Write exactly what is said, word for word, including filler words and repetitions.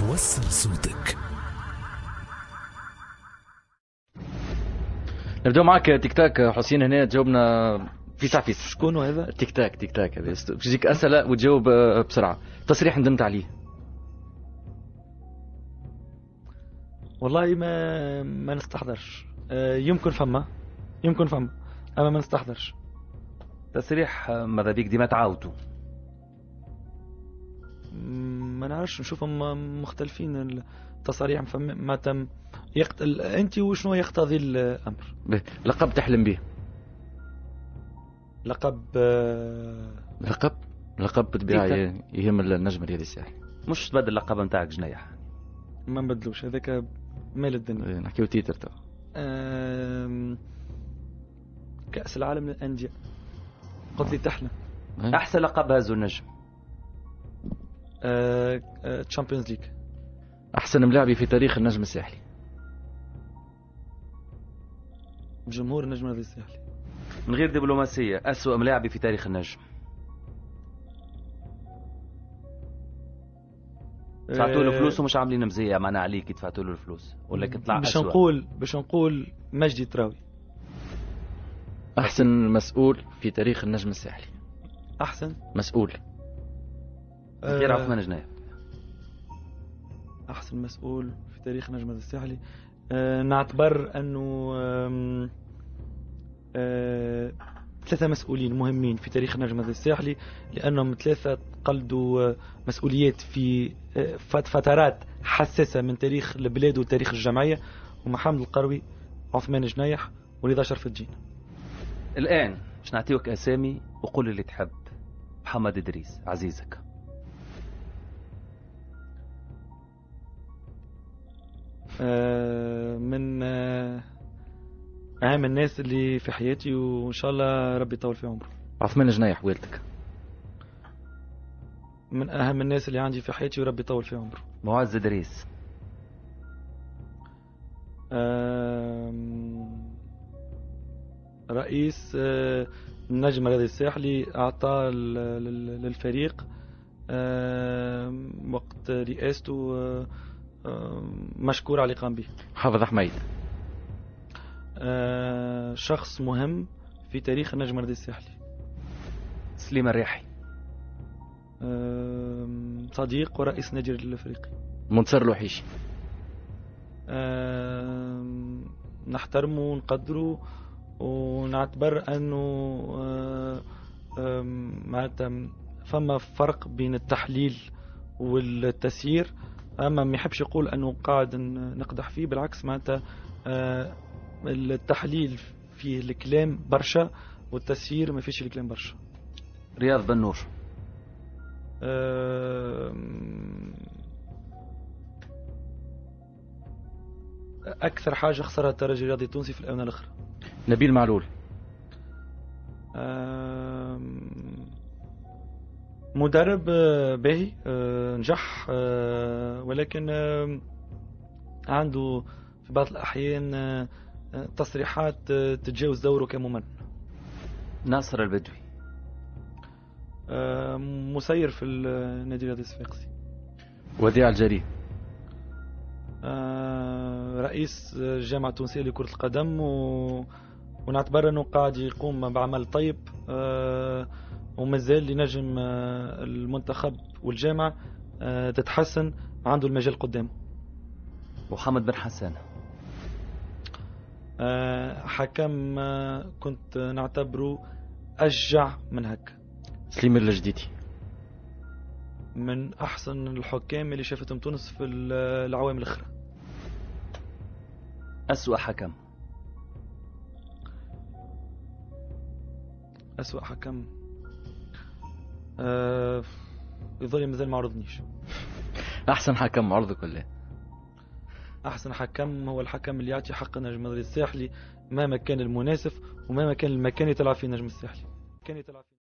وصل صوتك. نبدأ معك تيك تاك حسين. هنا تجاوبنا في سعفيس. شكون هذا؟ تيك تاك تيك تاك هذا تجيك أسئلة وتجاوب بسرعة. تصريح ندمت عليه؟ والله ما ما نستحضرش. يمكن فما يمكن فما أما ما نستحضرش. تصريح ماذا بيك ديما تعاودوا؟ ما نعرفش، نشوفهم مختلفين التصاريح. فما ما تم يقت... أنت وشنو يقتضي الأمر؟ لقب تحلم به؟ لقب لقب لقب بالطبيعة يهم النجم الرياضي الساحلي. مش تبدل اللقب نتاعك جنيح؟ ما نبدلوش، هذاك مال الدنيا. نحكيو تيتر تو. أم... كأس العالم للأندية قلت لي تحلم. أحسن لقب هازو النجم؟ تشامبيونز ليج. أحسن ملاعبي في تاريخ النجم الساحلي؟ جمهور النجم الرياضي الساحلي. من غير دبلوماسية، أسوأ ملاعبي في تاريخ النجم؟ دفعتوا له فلوس ومش عاملين مزية معنا عليك دفعتوا له الفلوس، ولكن طلع باش أسوأ. نقول باش نقول مجدي تراوي. أحسن مسؤول في تاريخ النجم الساحلي؟ أحسن مسؤول غير عثمان جناية. أحسن مسؤول في تاريخ النجم الساحلي أه نعتبر أنه أه أه ثلاثة مسؤولين مهمين في تاريخ النجم الساحلي، لأنهم ثلاثة قلدوا مسؤوليات في فترات حساسة من تاريخ البلاد وتاريخ الجمعية، ومحمد القروي، عثمان جنايح، ورضا شرف الدين. الآن باش نعطيوك أسامي وقول اللي تحب. محمد إدريس عزيزك. أه من أه أهم الناس اللي في حياتي، وإن شاء الله ربي يطول في عمره. عثمان جنايح والدك. من أهم الناس اللي عندي في حياتي وربي يطول في عمره. معز إدريس. أه رئيس أه النجم الرياضي الساحلي، أعطى للفريق أه وقت رئاسته أه مشكور على قام به. حافظ حميد. أه شخص مهم في تاريخ النجم الرياضي الساحلي. سليم الرياحي. أه صديق ورئيس النادي الافريقي. منتصر الوحيشي. أه نحترمه ونقدره ونعتبر انه أه أه معناتها فما فرق بين التحليل والتسيير، اما ما يحبش يقول انه قاعد نقدح فيه، بالعكس معناتها أه التحليل فيه الكلام برشا والتسيير ما فيش الكلام برشا. رياض بنور. أه اكثر حاجه خسرها الترجي الرياضي التونسي في الاونه الاخرى. نبيل معلول. أه مدرب باهي نجح، ولكن عنده في بعض الأحيان تصريحات تتجاوز دوره كممن. ناصر البدوي. مسير في النادي الرياضي الصفاقسي. وديع الجري. رئيس الجامعة التونسية لكرة القدم، و... ونعتبر أنه قاعد يقوم بعمل طيب، ومازال لنجم المنتخب والجامعة تتحسن، عنده المجال قدامه. محمد بن حسان. حكم كنت نعتبره أشجع من هكا. سليم الجديدي. من أحسن الحكام اللي شافتهم تونس في العوام الأخرى. أسوأ حكم. أسوأ حكم أه... يظل مازال ما عرضنيش. أحسن حكم عرضك ولا؟ أحسن حكم هو الحكم اللي يعطي حق النجم الساحلي مهما كان المناسب ومهما كان المكان يتلعب فيه النجم الساحلي. كان يتلعب فيه